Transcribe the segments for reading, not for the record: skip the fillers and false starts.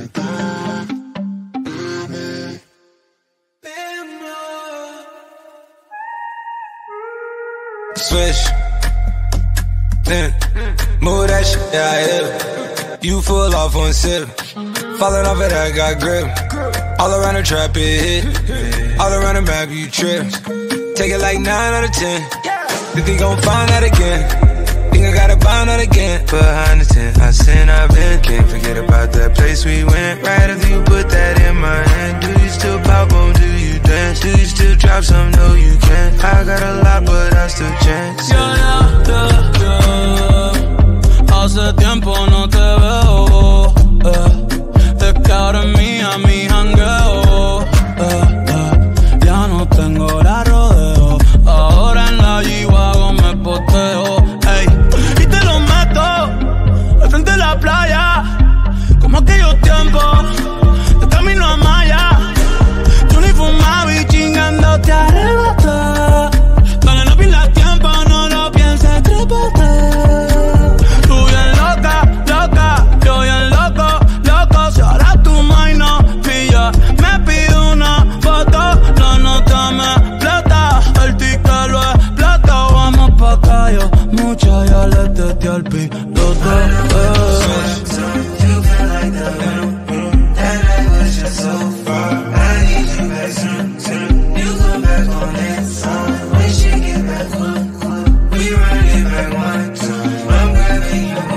Switch, move that shit, yeah, I hit. You full off on sip, falling off it, I got grip. All around the trap, it hit. All around the map, you trip. Take it like 9 out of 10. Think they gon' find that again. Think I gotta find out again. Behind the tent, I sin, I've been. Can't forget about that place we went. Right after you put that in my hand. Do you still pop on? Do you dance? Do you still drop some? No, you can't. I got a lot, but I still chance. Hace tiempo no te veo. Te cabré a mi jangueo. Ya no tengo hora rodeo. Ahora en la G-Wagon me poteo. Ey, y te lo meto al frente de la playa. Como aquellos tiempos de camino a Maya. Tú ni fumaba y chingando te arrebaté. Dale, no pierdas tiempo, no lo pienses, trépate. Tú bien loca, loca, yo bien loco, loco. Si ahora tu mind no pilla, me pide una foto. La nota me explota, el ticket lo explota. Vamos pa' callo, mucha ya le testé al piloto. You feel like the middle, that night was just so far. I need you back soon. You come back on that song. When shit get back quick, we run it back one time. I'm grabbing you,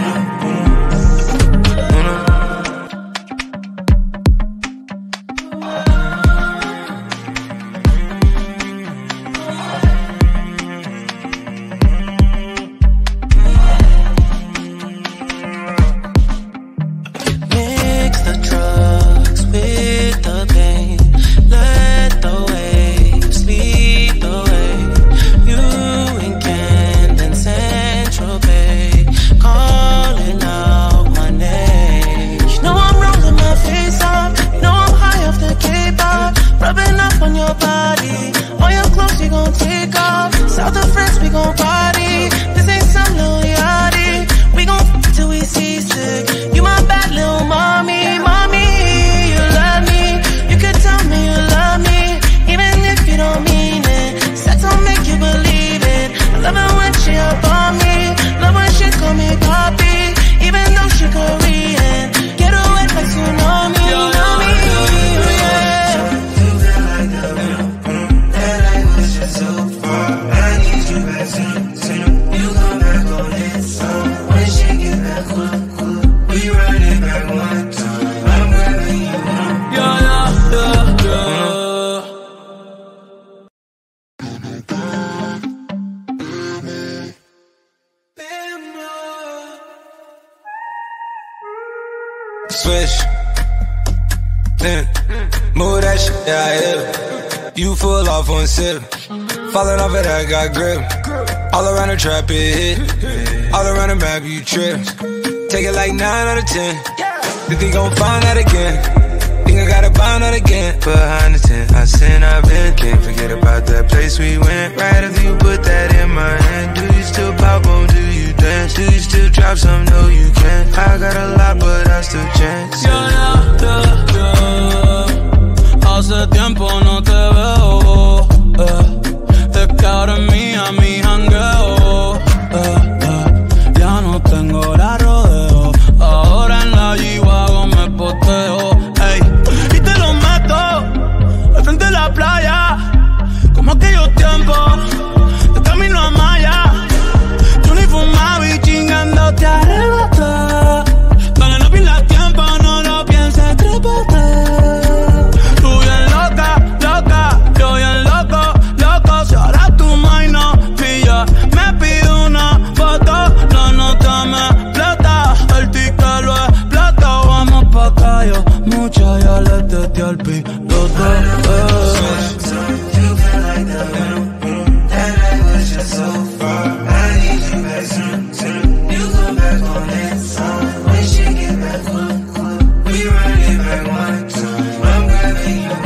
Mix the drugs with the pain. Let the waves lead the way. You and Camden Central Bay, calling out my name. You know I'm rolling my face off. You know I'm high off the K-pop. Rubbing up on your body. All your clothes you gon' take off. South of France we gon' party. This ain't some little yachty. We gon' f*** till we seasick. You my bad little mommy, mommy. You love me. You could tell me you love me, even if you don't mean it. Sex will make you believe it. I love it when she up on me. Love when she call me papi, even though she Korean. Get away like you know me, know me, yeah. you feel like the middle, that night was just so far. I need you back soon. You come back on that song. When shit get back quick, we run it back one time. I'm grabbing you, Switch, move that shit, yeah, I hit. You full off on sip, falling off it, I got grip. All around the trap, it hit. All around the map, you trip. Take it like 9 out of 10. Think they gon' find that again. Think I gotta find out again. Behind the tent, I sin, I've been. Can't forget about that place we went. Right after you put that in my hand. Do you still pop on? Do you dance? Do you still drop some? No, you can't. I got a lot, but I still chance. Hace tiempo no te veo. Te cabré a mi jangueo. Ya no tengo hora rodeo. Ahora en la G-Wagon me poteo. Ey, y te lo meto al frente de la playa. Como aquellos tiempos de camino a Maya. Tú ni fumaba y chingando te arrebaté. Dale, no pierdas tiempo, no lo pienses, trépate. Tú bien loca, loca, yo bien loco, loco. Si ahora tu mind no pilla, me pide una foto. La nota me explota, el ticket lo explota. Vamos pa' callo, mucha ya le testé al piloto. You feel like the middle, that night was just so far. I need you back soon. You come back on that song. When shit get back quick, we run it back one time. I'm grabbing you,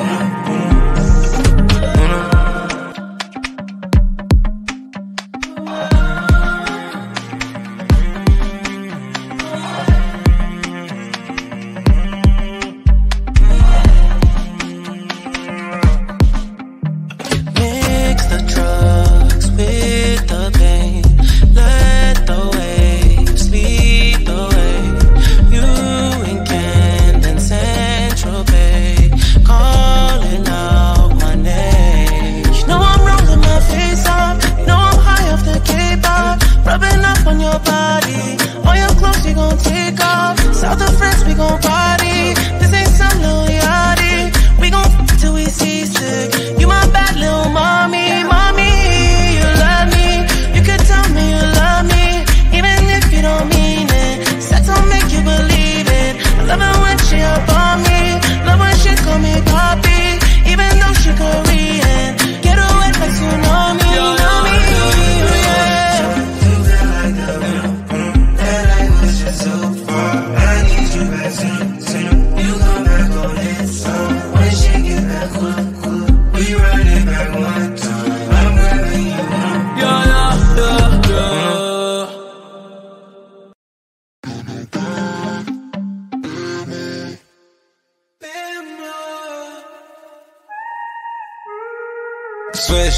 Switch.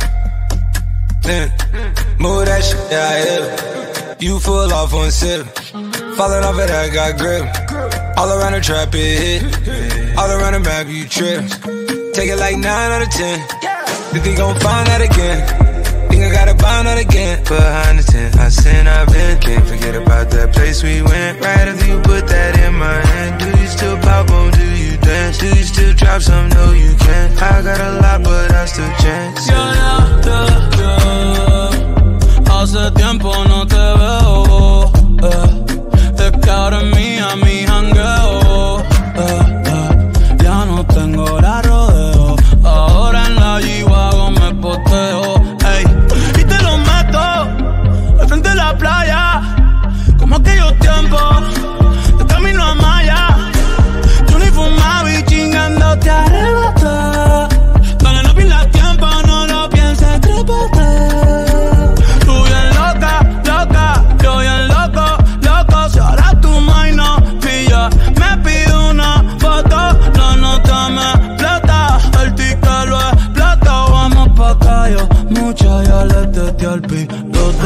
Move that shit, yeah, I hit. You full off on sip. Falling off of that, got grip. All around the trap, it hit. All around the map, you trip. Take it like 9 out of 10. Think we gon' find that again. Think I gotta find that again. Behind the tent, I sin, I've been. Can't forget about that place we went. Right after you put that in my hand. Do you still pop on? Do you dance? Do you still drop some? No, you can't. I got a lot, but I still chance. Hace tiempo no te veo. Te cae en mí, a mi jangueo. Ya no tengo hora rodeo. Ahora en la G-Wagon me poteo. Ey, y te lo meto al frente de la playa. Como aquellos tiempos de camino a Maya. Tú ni fumaba y chingando te arrebaté. Dale, no pierdas tiempo, no lo pienses, trépate. Tú bien loca, loca, yo bien loco, loco. Si ahora tu mind no pilla, me pide una foto. La nota me explota, el ticket lo explota. Vamos pa' callo, mucha ya le testé al piloto.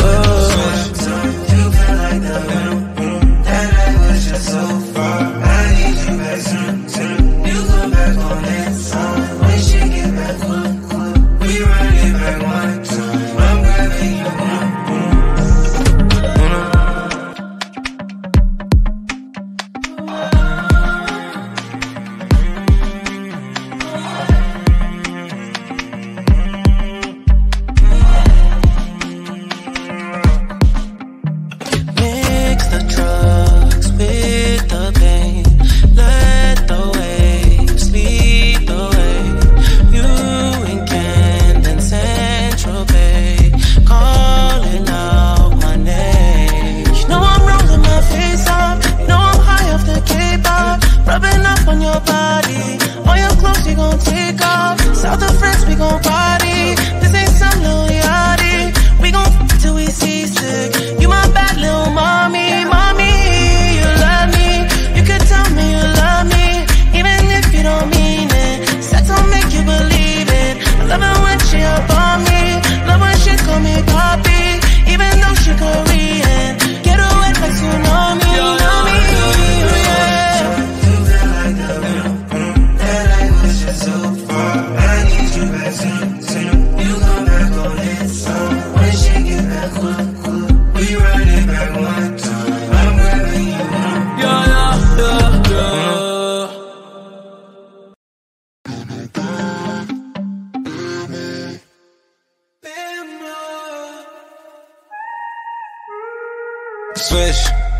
Switch.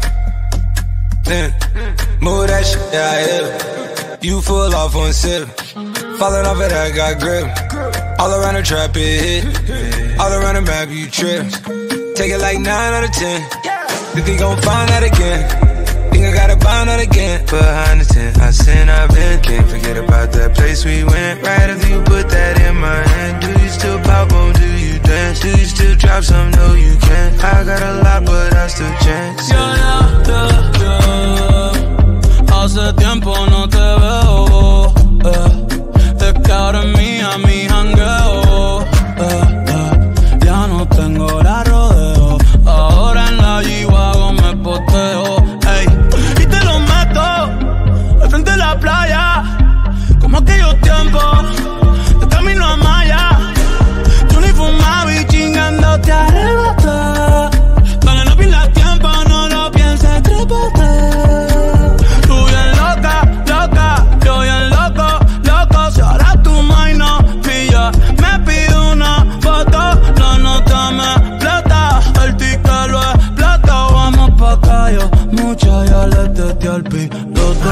Move that shit, yeah, I hit. You full off on sip. Falling off of that, got grip. All around the trap, it hit. All around the map, you trip. Take it like 9 out of 10. Think we gon' find that again. Think I gotta find that again. Behind the tent, I sin, I've been. Can't forget about that place we went. Right after you put that in my hand. Do you still pop on? Do you dance? Do you still drop some? No, you can't. I got a lot, but I still chance. Hace tiempo no te veo. Te cae en mí, a mi jangueo. Ya no tengo hora rodeo. Ahora en la G-Wagon me poteo. Ey, y te lo meto al frente de la playa. Como aquellos tiempos de camino a Maya. Tú ni fumaba y chingando te arrebaté. Dale, no pierdas tiempo, no lo pienses, trépate. Tú bien loca, loca, yo bien loco, loco. Si ahora tu mind no pilla, me pide una foto. La nota me explota, el ticket lo explota. Vamos pa' callo, mucha ya le testé al piloto.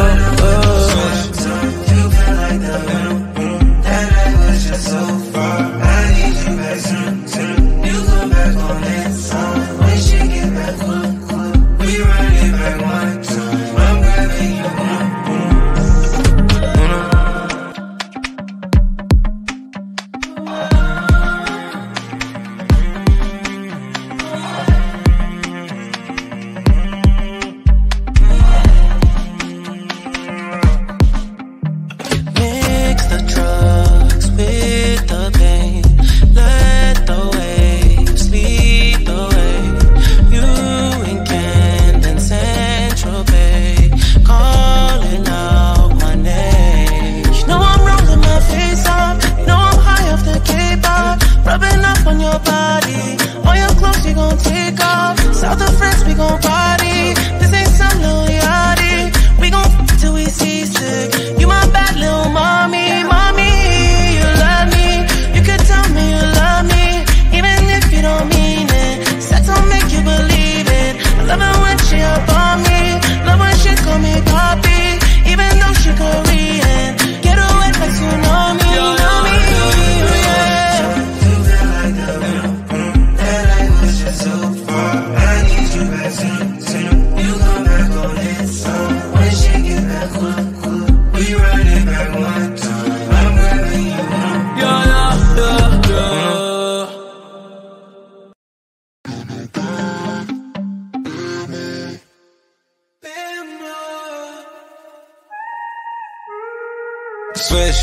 We run it back one time. I'm grabbing you. Yeah. Switch,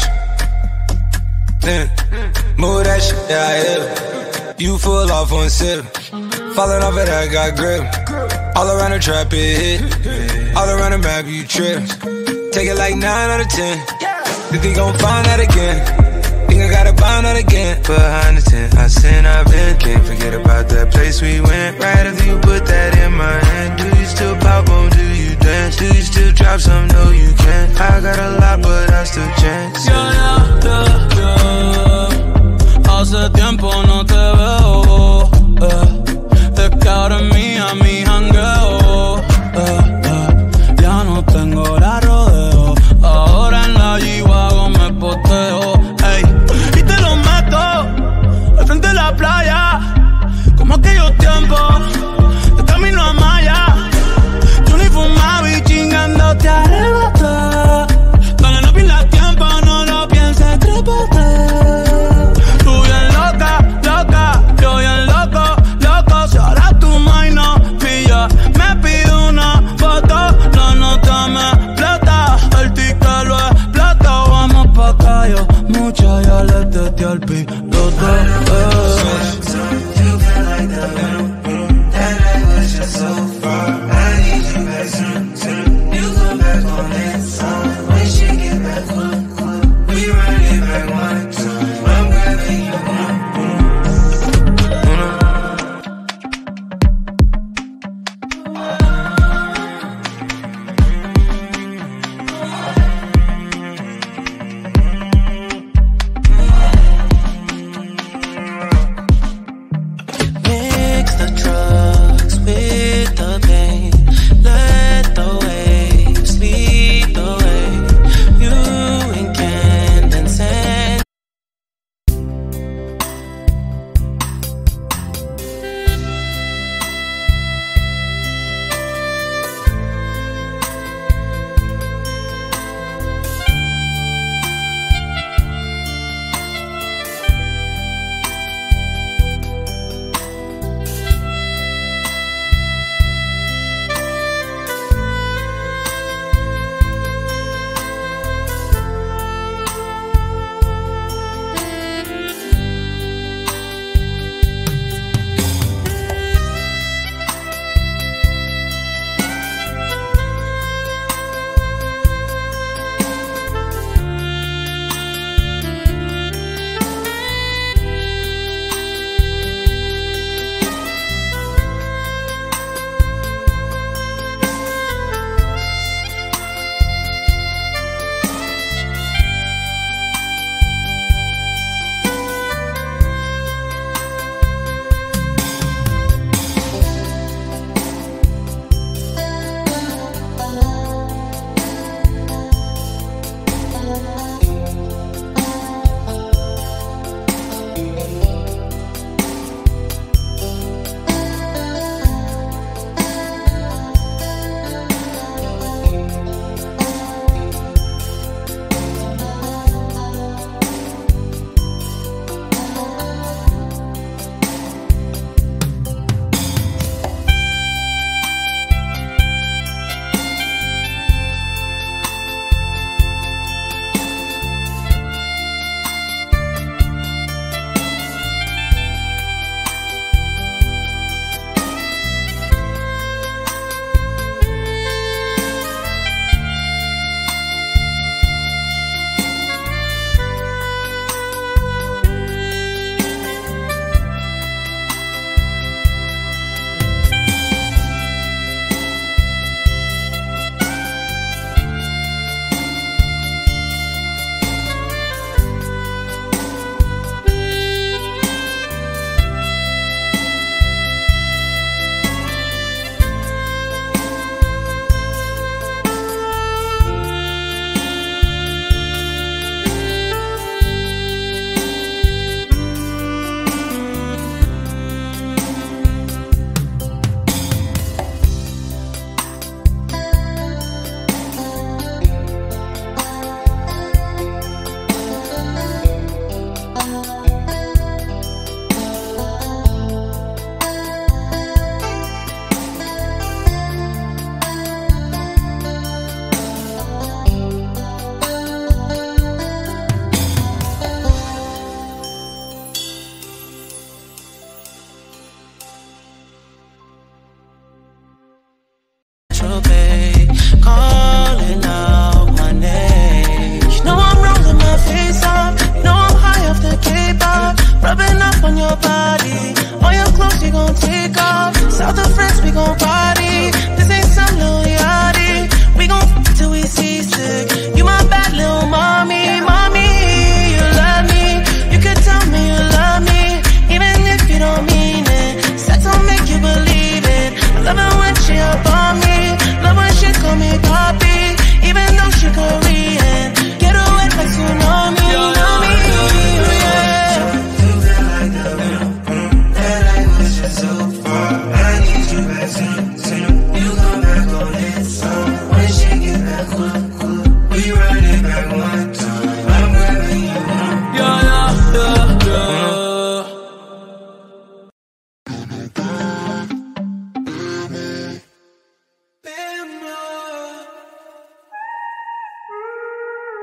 move that shit, yeah, yeah. You full off one sip, falling off of that, got grip. All around the trap, it hit. All around the map, you trip. Take it like 9 out of 10. Think they gon' find that again. Think I gotta find that again. Behind the tent, I sin, I've been. Can't forget about that place we went. Right after you put that in my hand. Do you still pop on? Do you dance? Do you still drop some? No, you can't. I got a lot, but I still chance. Yeah. Hace tiempo no te veo. Es que ahora es mía mi jangueo. Ya no tengo hora rodeo. Ahora en la G-Wagon me poteo. Ey, y te lo meto al frente de la playa. Como aquellos tiempos, de camino a Maya. Tú ni fumabas y chingando te arrebaté. Dale, no pierdas tiempo, no lo pienses, trépate. Tú bien loca, yo bien loco. Si ahora tu mind no pilla, me pide una foto. La nota me explota, el ticket lo explota. Vamos pa' callo, mucha ya le desde al piloto.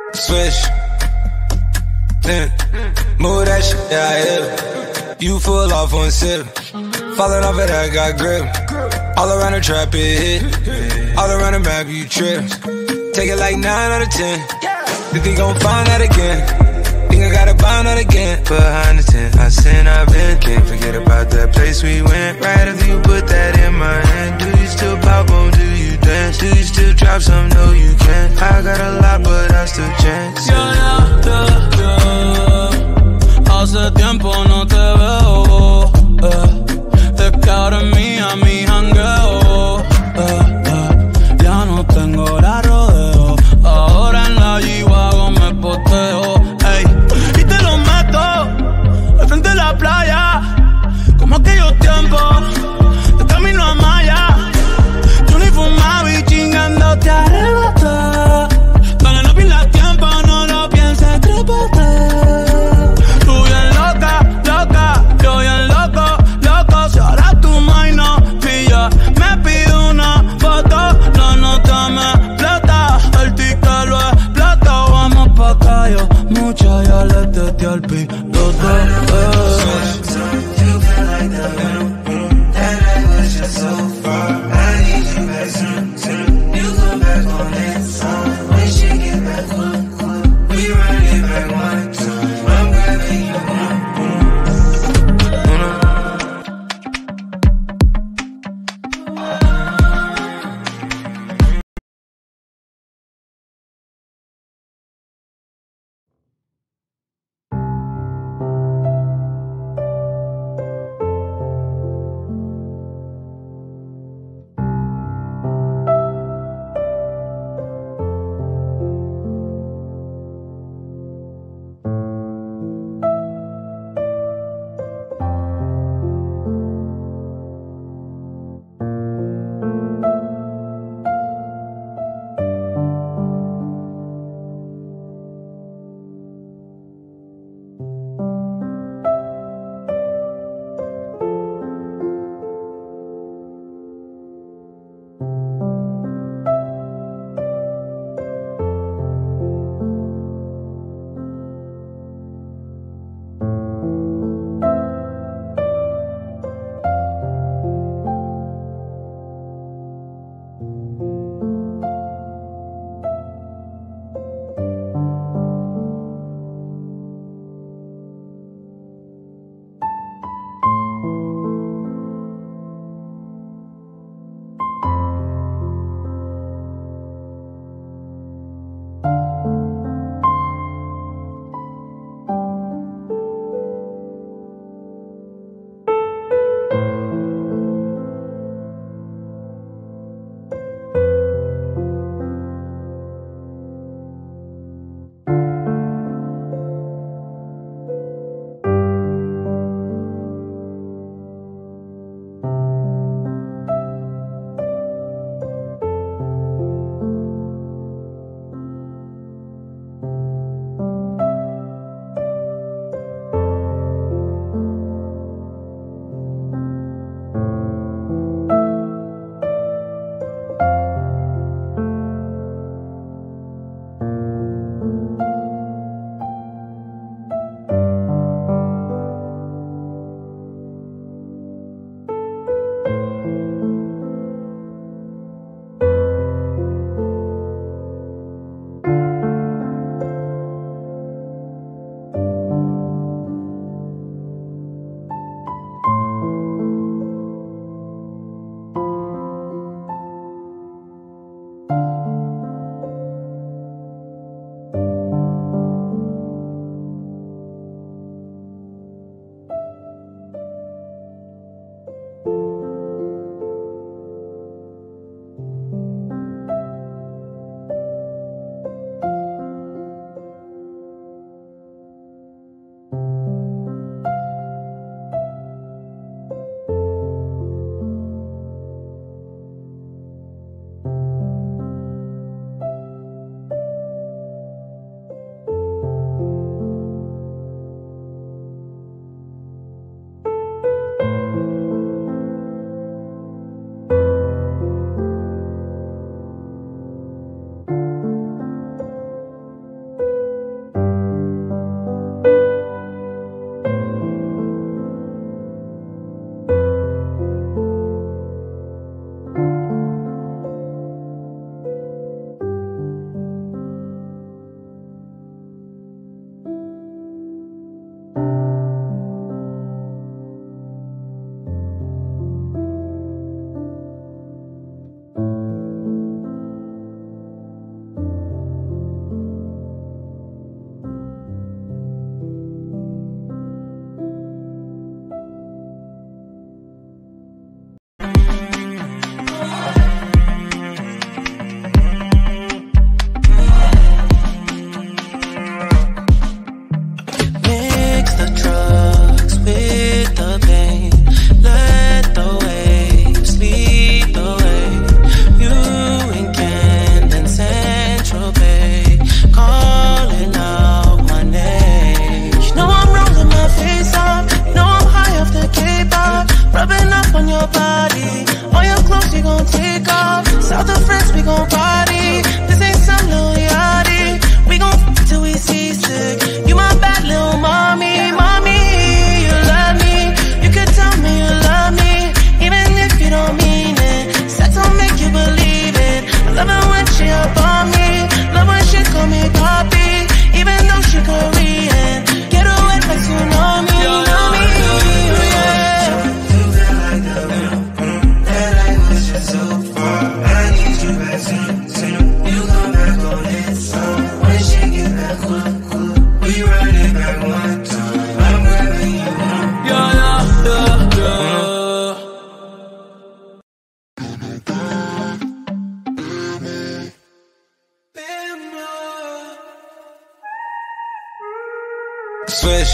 Switch. Move that shit, yeah, I hit. You full off on sip. Falling off of that, got grip. All around the trap, it hit. All around the map, you trip. Take it like 9 out of 10. Think they gon' find that again. Think I gotta find that again. Behind the tent, I sin, I've been. Can't forget about that place we went. Right after you put that in my hand. Do you still pop on, do you dance? Do you still drop some? No, you can't. I got a lot, but I still chance. Hace tiempo no te veo, es que ahora es mía mi jangueo, ya no tengo hora rodeo, ahora en la G-Wagon me posteo, ey, y te lo meto al frente de la playa, como aquellos tiempos, de camino a Maya, tú ni fumabas y chingándote arrebaté. Switch.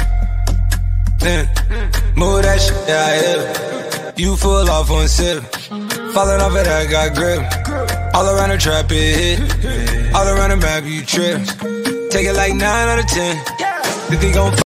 Move that shit, yeah, I hit. You full off on sip. Falling off of that, got grip. All around the trap, it hit. All around the map, you trip. Take it like 9 out of 10. Think they gon'